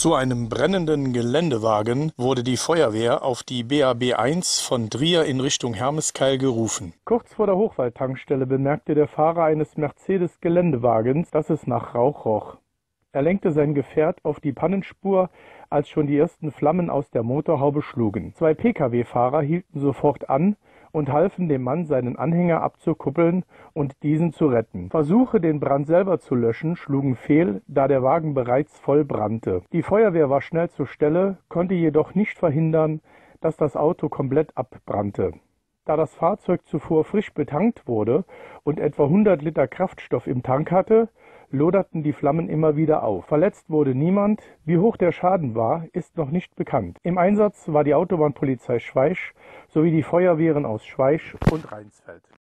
Zu einem brennenden Geländewagen wurde die Feuerwehr auf die BAB 1 von Trier in Richtung Hermeskeil gerufen. Kurz vor der Hochwaldtankstelle bemerkte der Fahrer eines Mercedes-Geländewagens, dass es nach Rauch roch. Er lenkte sein Gefährt auf die Pannenspur, als schon die ersten Flammen aus der Motorhaube schlugen. Zwei Pkw-Fahrer hielten sofort an und halfen dem Mann, seinen Anhänger abzukuppeln und diesen zu retten. Versuche, den Brand selber zu löschen, schlugen fehl, da der Wagen bereits voll brannte. Die Feuerwehr war schnell zur Stelle, konnte jedoch nicht verhindern, dass das Auto komplett abbrannte. Da das Fahrzeug zuvor frisch betankt wurde und etwa 100 Liter Kraftstoff im Tank hatte, loderten die Flammen immer wieder auf. Verletzt wurde niemand. Wie hoch der Schaden war, ist noch nicht bekannt. Im Einsatz war die Autobahnpolizei Schwaisch sowie die Feuerwehren aus Schwaisch und Rheinsfeld.